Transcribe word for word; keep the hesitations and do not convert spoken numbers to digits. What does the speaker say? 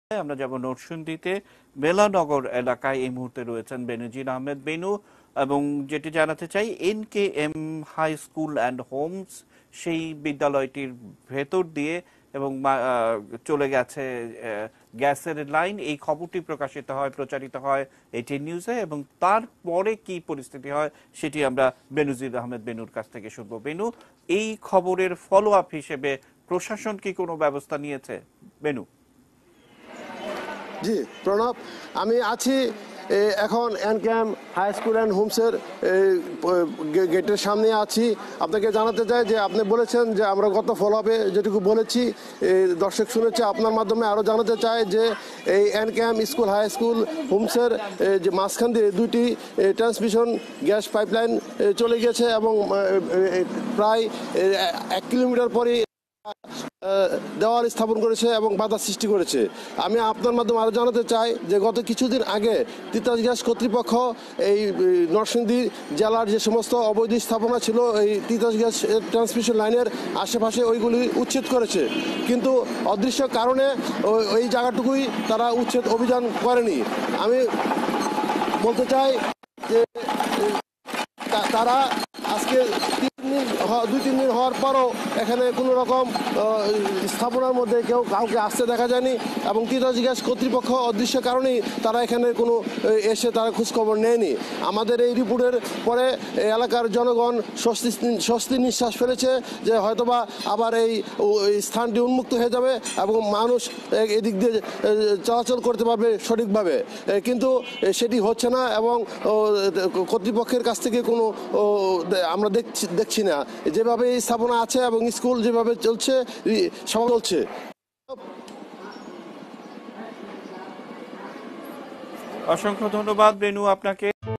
আমরা যাব নরসিংদীতে বেলানগর এলাকায় এই মুহূর্তে রয়েছেন বেনজির আহমেদ বেনু এবং যেটি জানাতে চাই N K M high school and homes সেই বিদ্যালয়টির ভেতর দিয়ে এবং চলে গেছে গ্যাসের লাইন। এই খবরটি প্রকাশিত হয় প্রচারিত হয় এইটিন নিউজে এবং তারপরে কি পরিস্থিতি হয় সেটি আমরা বেনজির আহমেদ বেনুর কাছ থেকে শুনবো। বেনু, এই খবরের ফলো আপ হিসেবে প্রশাসন কি কোনো ব্যবস্থা নিয়েছে? বেনু। জি প্রণব, আমি আছি এখন এনকেএম হাই স্কুল অ্যান্ড হোমসের গেটের সামনে আছি। আপনাকে জানাতে চাই যে আপনি বলেছেন যে আমরা গত ফলো আপে যেটুকু বলেছি দর্শক শুনেছে, আপনার মাধ্যমে আরও জানাতে চাই যে এই এনকেএম স্কুল হাই স্কুল হোমসের যে মাঝখান দিয়ে দুইটি ট্রান্সমিশন গ্যাস পাইপলাইন চলে গেছে এবং প্রায় এক কিলোমিটার পরে দেওয়াল স্থাপন করেছে এবং বাধা সৃষ্টি করেছে। আমি আপনার মাধ্যমে আরও জানাতে চাই যে গত কিছুদিন আগে তিতাস গ্যাস কর্তৃপক্ষ এই নরসিংদী জেলার যে সমস্ত অবৈধ স্থাপনা ছিল এই তিতাস গ্যাস ট্রান্সমিশন লাইনের আশেপাশে ওইগুলি উচ্ছেদ করেছে, কিন্তু অদৃশ্য কারণে ওই জায়গাটুকুই তারা উচ্ছেদ অভিযান করেনি। আমি বলতে চাই যে তারা আজকে তিন দিন দুই তিন দিন হওয়ার পরও এখানে কোনো রকম স্থাপনার মধ্যে কেউ কাউকে আসতে দেখা যায়নি এবং তিতাস গ্যাস কর্তৃপক্ষ অদৃশ্য কারণেই তারা এখানে কোনো এসে তারা খোঁজখবর নেয়নি। আমাদের এই রিপোর্টের পরে এলাকার জনগণ স্বস্তি স্বস্তি নিঃশ্বাস ফেলেছে যে হয়তোবা আবার এই স্থানটি উন্মুক্ত হয়ে যাবে এবং মানুষ এদিক দিয়ে চলাচল করতে পারবে সঠিকভাবে, কিন্তু সেটি হচ্ছে না এবং কর্তৃপক্ষের কাছ থেকে কোনো আমরা দেখছি দেখছি না। যেভাবে এই স্থাপনা আছে এবং স্কুল যেভাবে চলছে সব চলছে। অসংখ্য ধন্যবাদ বেনু আপনাকে।